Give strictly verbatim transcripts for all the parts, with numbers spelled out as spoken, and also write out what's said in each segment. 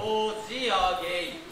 じあげい。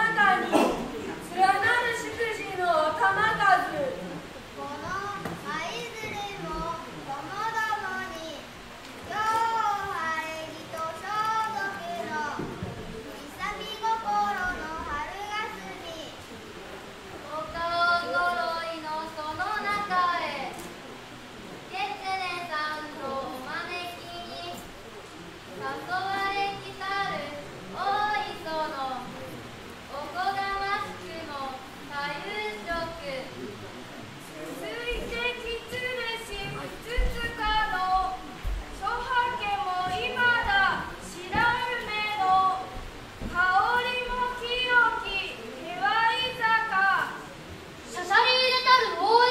この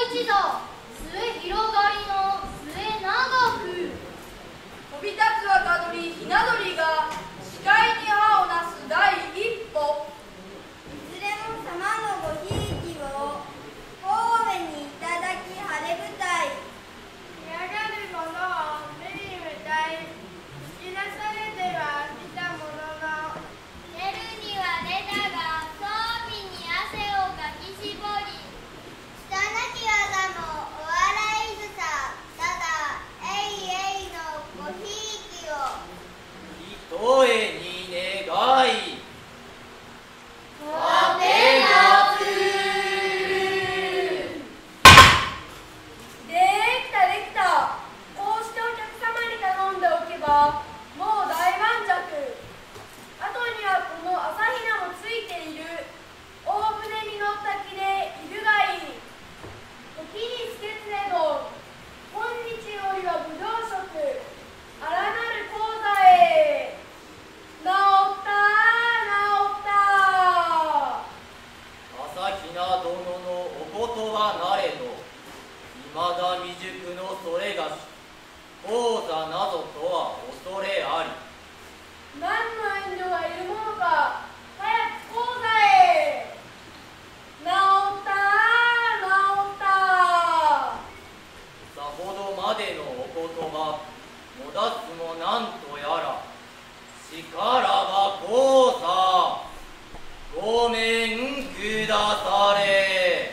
一座、末広がりの末長く。 飛び立つ若鳥ひな鳥が視界に葉をなす第一歩。 いずれも様のごひいきを神戸にいただき晴れ舞台。 嫌がる者を目に向かい突き出されては来たものの、 出るには出たが装備に汗をかきしぼり、 拙き技もお笑いずさ。ただえいえいのごひいきをひとえに願い果てなく。 できたできた。こうしてお客様に頼んでおけばもう大満足。あとにはこの朝比奈もついている。大船に乗った気でいるがいい。時につけつれど今日よりはぶどう食。あらなる講座へ。治った治った。 朝比奈殿のお言葉なれど、いまだ未熟のそれがし講座などとは恐れあり。 何の遠慮がいるものか。早く講座へ。治った治った。 さほどまでのお言葉もだすもなんとやら。しからば講座ごめんくだされ。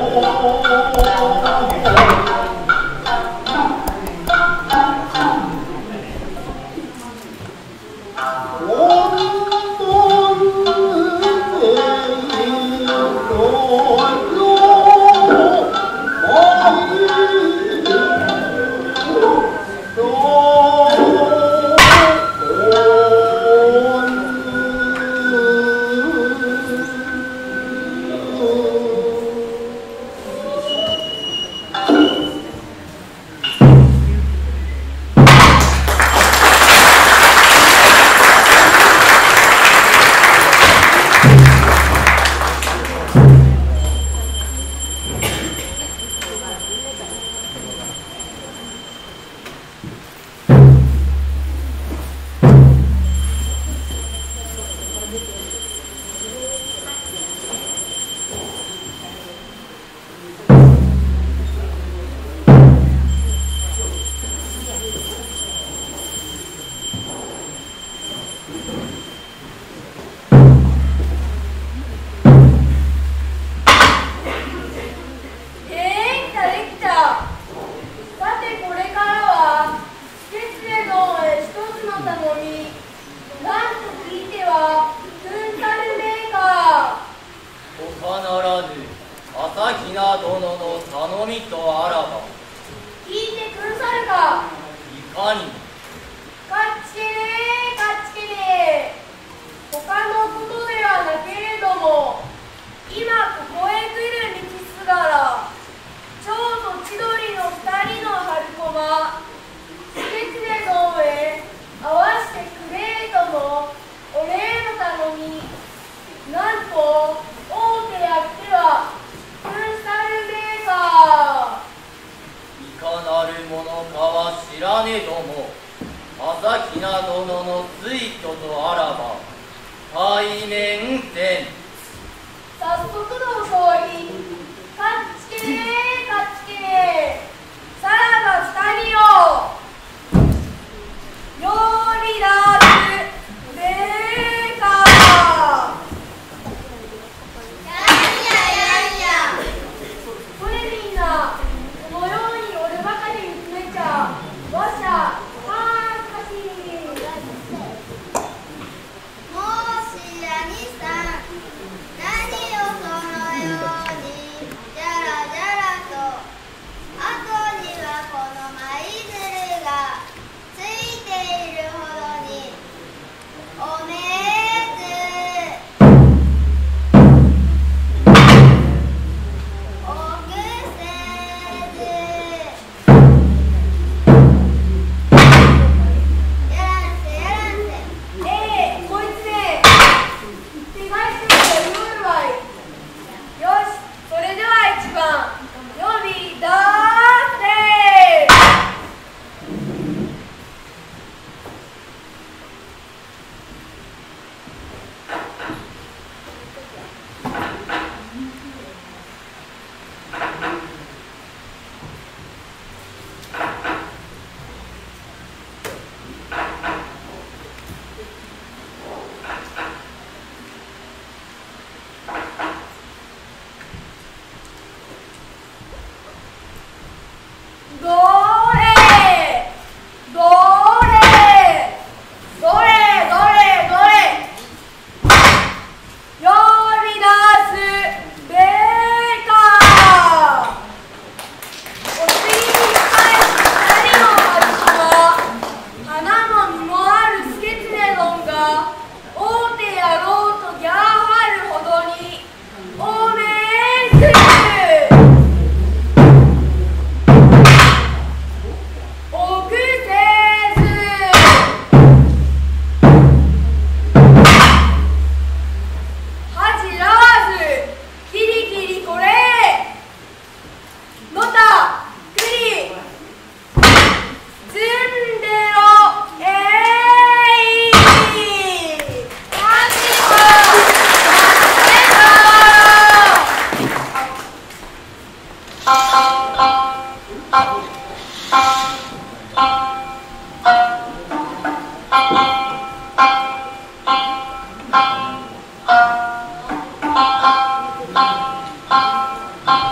あ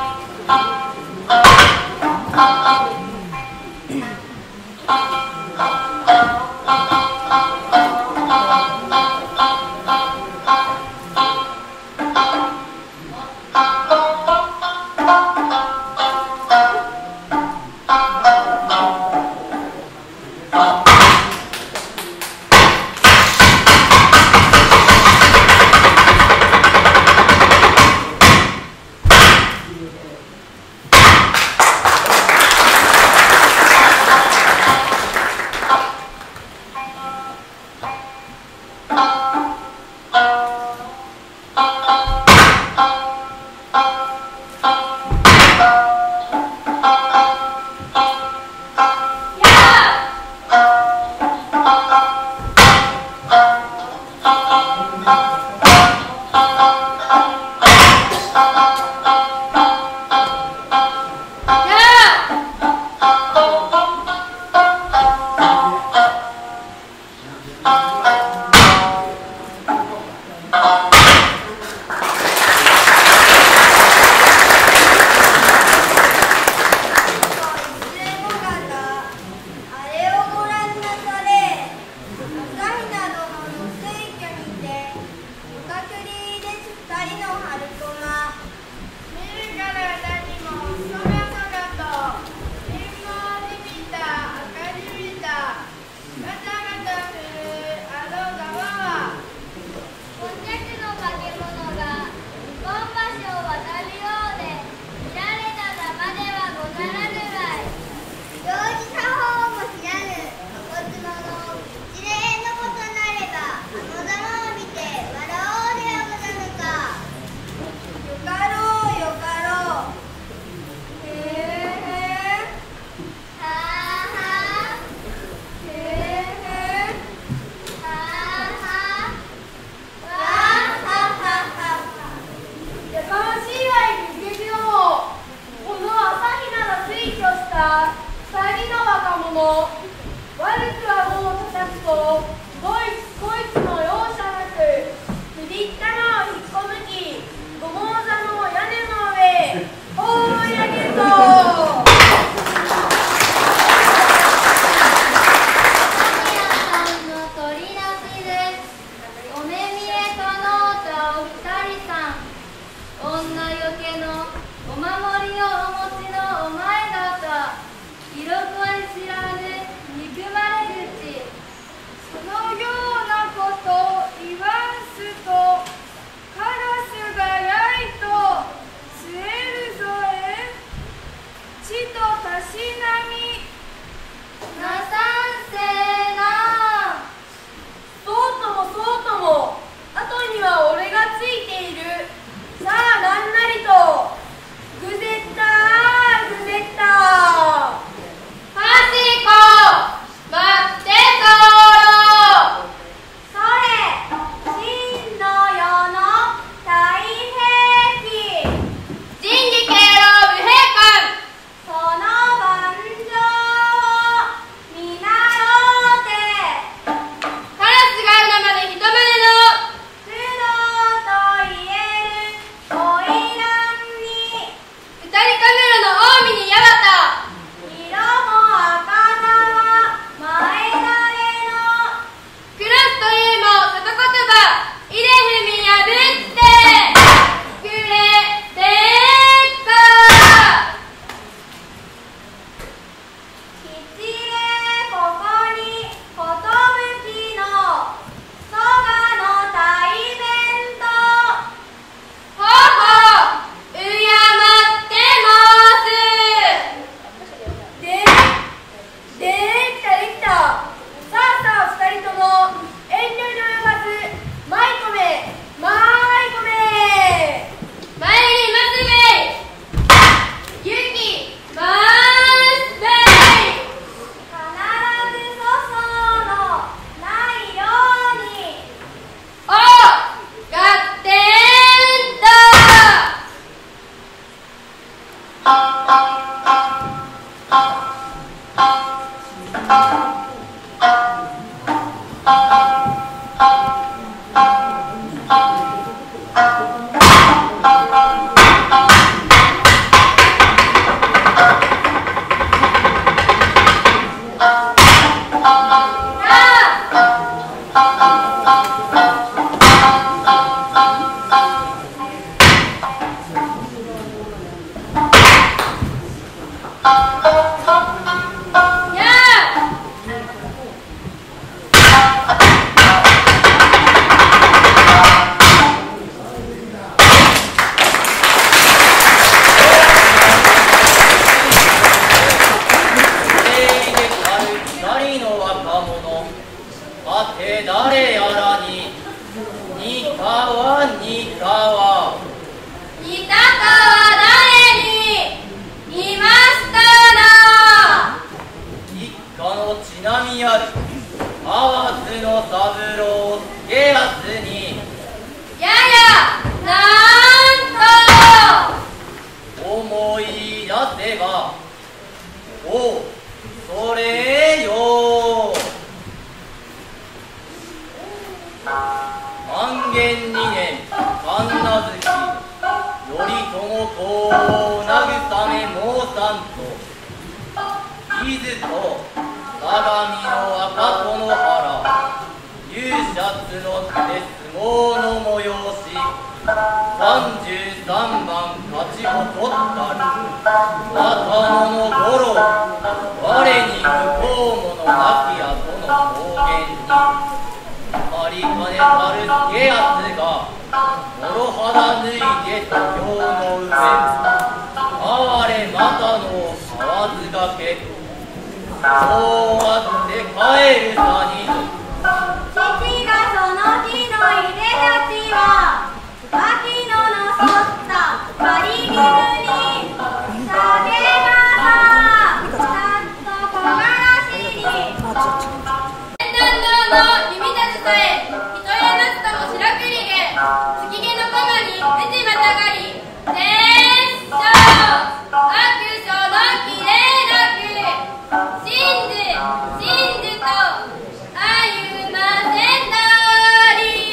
「 誰やらににかわにかわにたかは誰にいましたな。 一家のちなみある河津の三郎助安にややなんと思い出せばおそれよ満元二年神奈月頼朝公を慰め申さんと伊豆と相模の赤子の原勇者の手相撲の催し三十三番勝ち誇ったる若者五郎我に不幸者なきやとの公言にありかねたる助安が諸肌脱いで土俵の上哀れまたの河津がけそうあって帰るさにぞ父がその日のいでたちは秋野のそった狩り犬に下げまささっと木枯らしに天壇堂の弓立さえ人やなすとも白栗毛月毛の駒にねじまたがり熱唱悪所のきれいなく真珠真珠と歩ませたり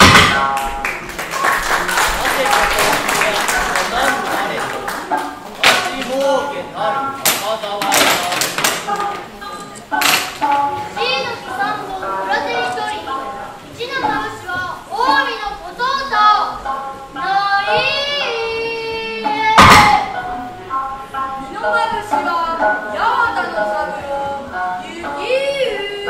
なぜかと何なれと足儲けたる赤沢やシイの木三本裏手に取り一のまぶしは近江の小僧とない二のまぶしは八幡の三郎ゆき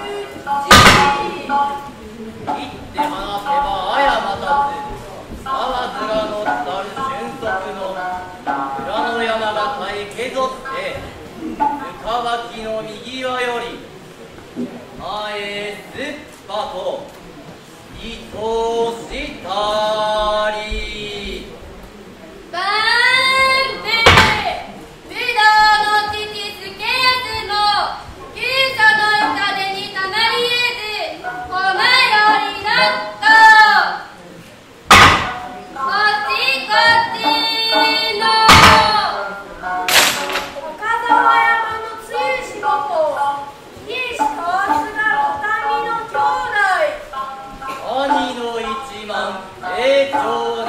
言って話せばあやまたず沢面のったる俊足の裏の山がたえけぞって深脇の右輪より前すっぱといとしたりバンペ武道の父助安も旧書の痛手にたまり得ずこのよりなっとこっちこっちの岡沢山の露しごと西川津がお民の兄弟兄の一万成長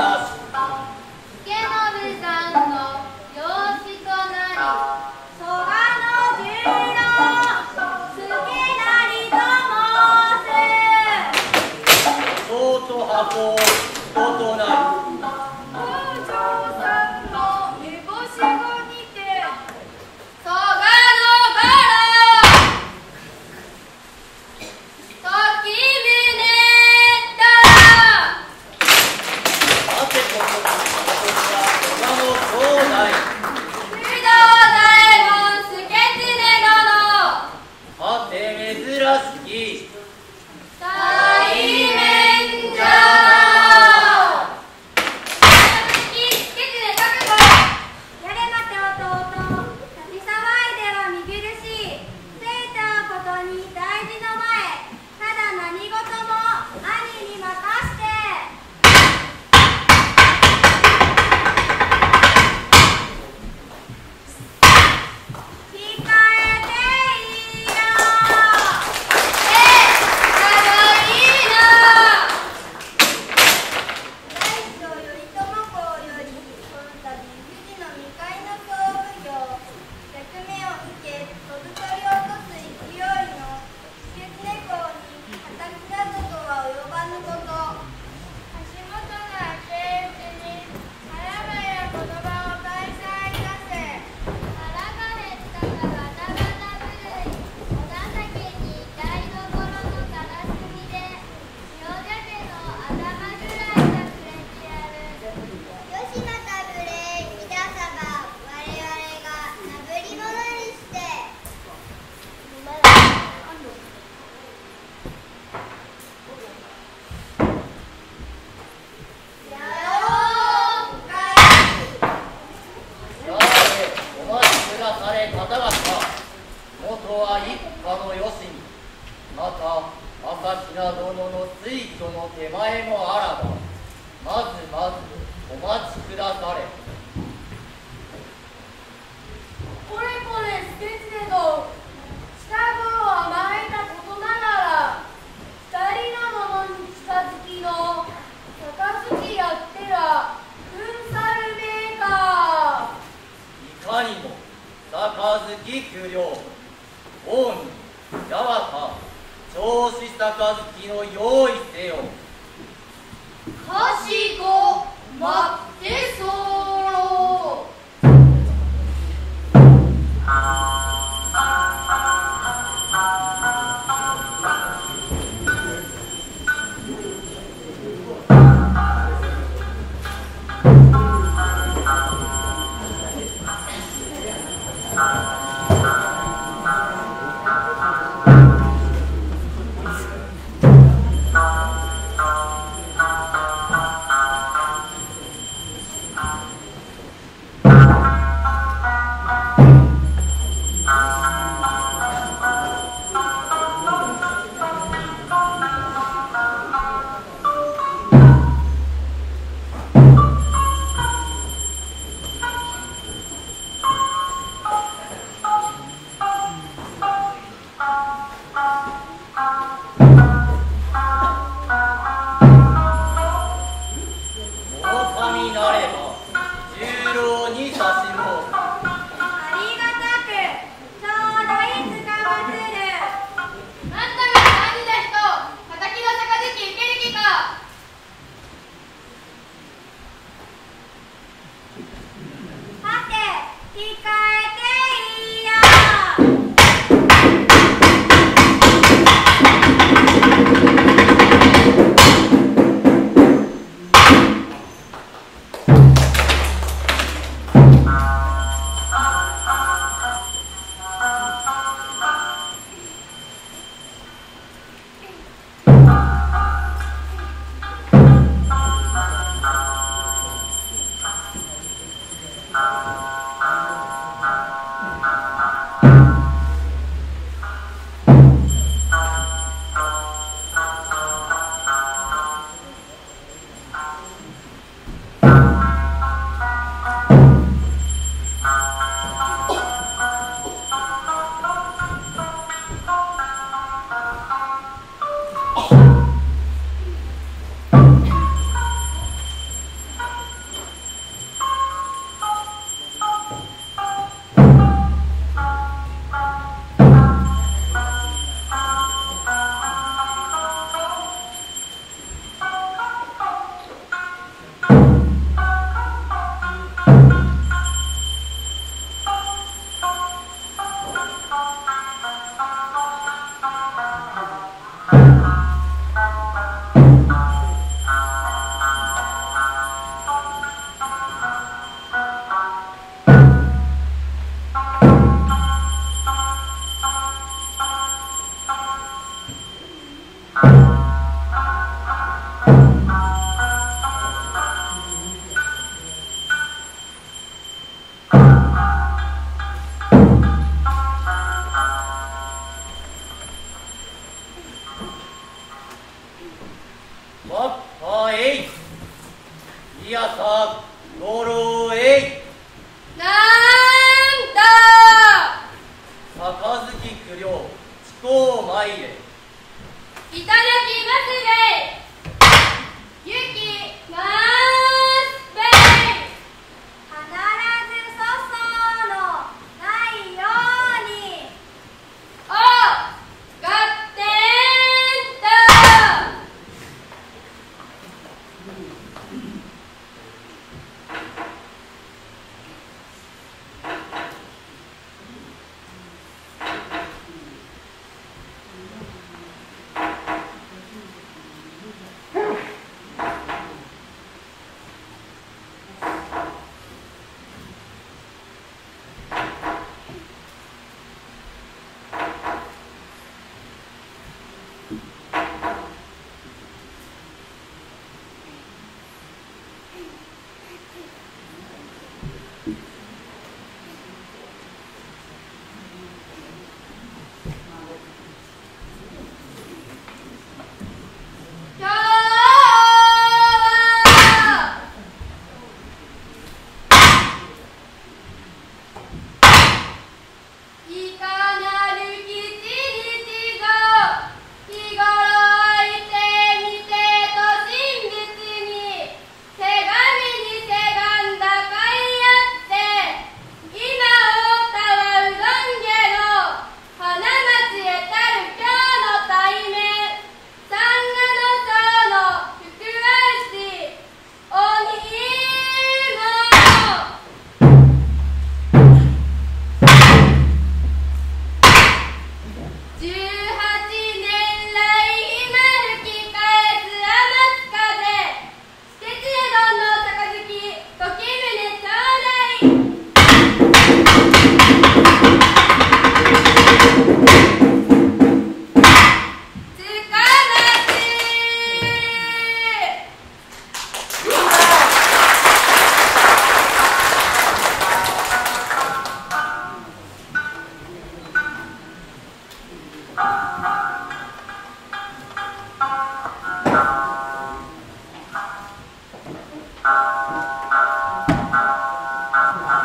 され方々、元は一家のよしみ、また朝比奈殿の推挙の手前もあらば、まずまずお待ちくだされ。 これこれ助経殿、近頃は参ったことながら二人の者に近づきの杯やってらふんさるめえか。 いかにも杯九両、王にやわた調子杯の用意せよ。 かしこ待ってそう。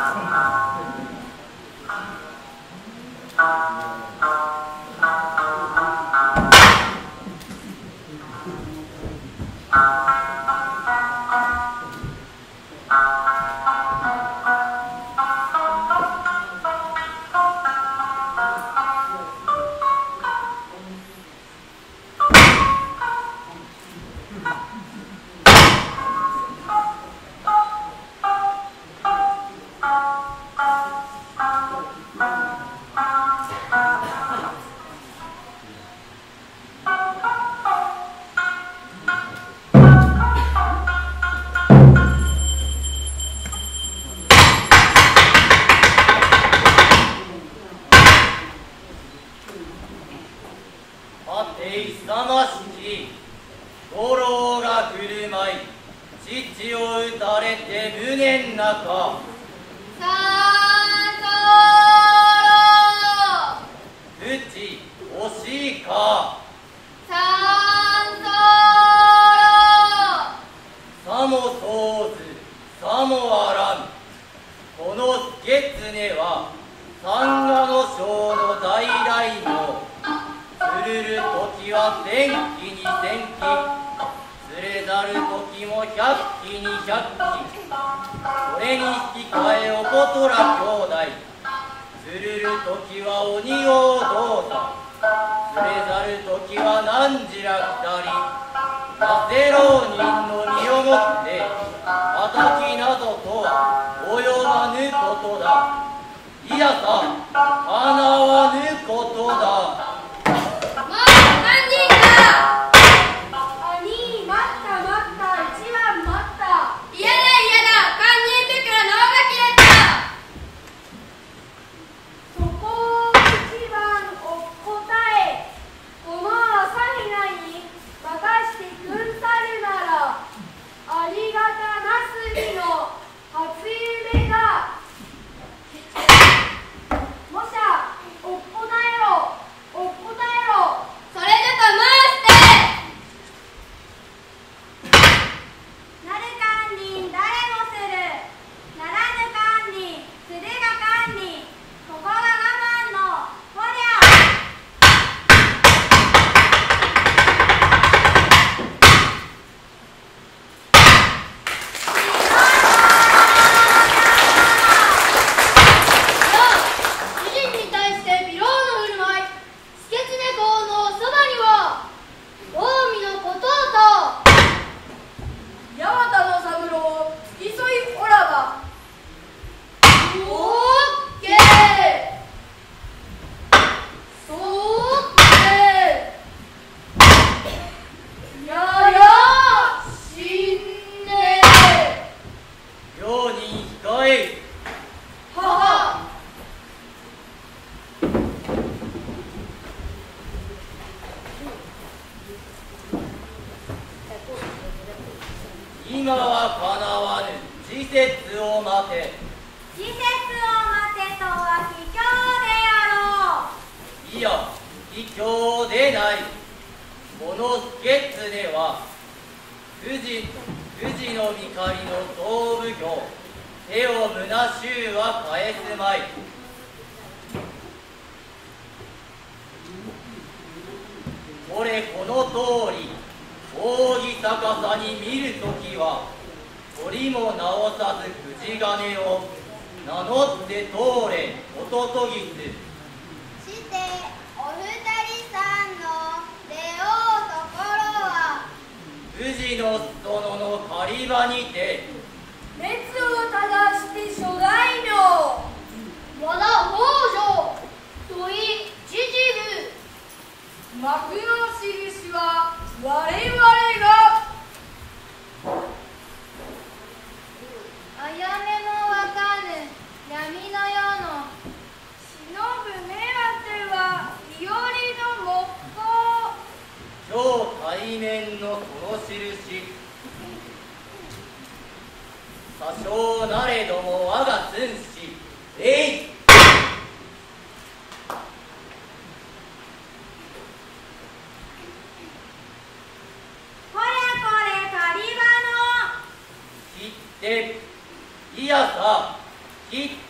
いやさ、切って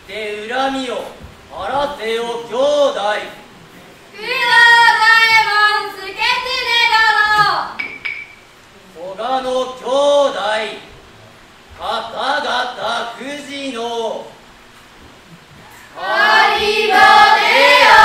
って恨みを晴らせよ兄弟。 九郎左衛門助経殿。 蘇我の兄弟方々くじのありまでよ。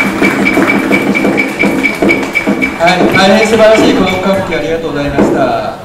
大変素晴らしいこの歌舞伎ありがとうございました。